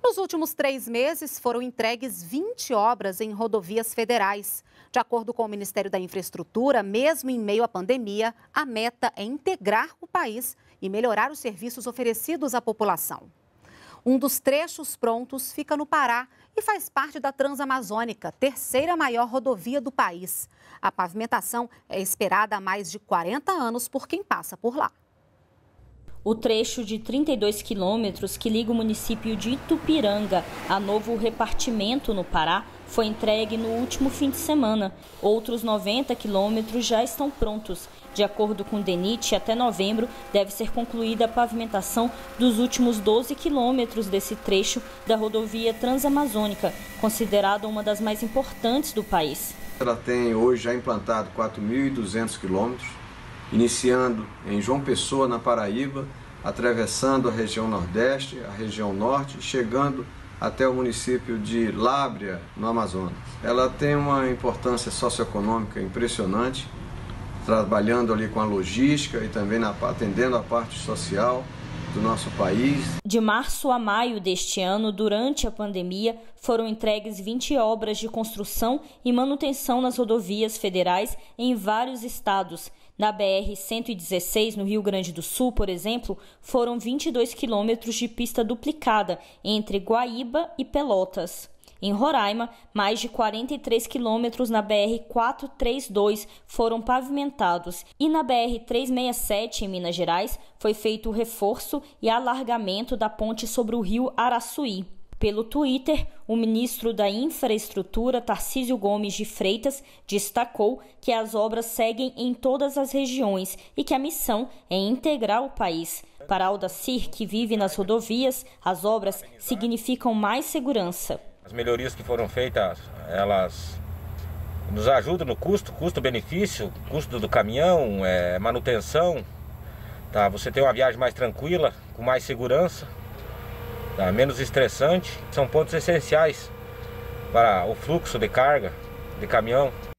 Nos últimos 3 meses, foram entregues 20 obras em rodovias federais. De acordo com o Ministério da Infraestrutura, mesmo em meio à pandemia, a meta é integrar o país e melhorar os serviços oferecidos à população. Um dos trechos prontos fica no Pará e faz parte da Transamazônica, terceira maior rodovia do país. A pavimentação é esperada há mais de 40 anos por quem passa por lá. O trecho de 32 quilômetros que liga o município de Itupiranga a Novo Repartimento, no Pará, foi entregue no último fim de semana. Outros 90 quilômetros já estão prontos. De acordo com o DENIT, até novembro deve ser concluída a pavimentação dos últimos 12 quilômetros desse trecho da rodovia Transamazônica, considerada uma das mais importantes do país. Ela tem hoje já implantado 4.200 quilômetros, iniciando em João Pessoa, na Paraíba, atravessando a região Nordeste, a região Norte, chegando até o município de Lábrea, no Amazonas. Ela tem uma importância socioeconômica impressionante, trabalhando ali com a logística e também atendendo a parte social do nosso país. De março a maio deste ano, durante a pandemia, foram entregues 20 obras de construção e manutenção nas rodovias federais em vários estados. Na BR-116, no Rio Grande do Sul, por exemplo, foram 22 quilômetros de pista duplicada entre Guaíba e Pelotas. Em Roraima, mais de 43 quilômetros na BR-432 foram pavimentados. E na BR-367, em Minas Gerais, foi feito o reforço e alargamento da ponte sobre o rio Araçuí. Pelo Twitter, o ministro da Infraestrutura, Tarcísio Gomes de Freitas, destacou que as obras seguem em todas as regiões e que a missão é integrar o país. Para Aldacir, que vive nas rodovias, as obras significam mais segurança. As melhorias que foram feitas, elas nos ajudam no custo-benefício, custo do caminhão, manutenção. Tá? Você tem uma viagem mais tranquila, com mais segurança. Tá, menos estressante, são pontos essenciais para o fluxo de carga de caminhão.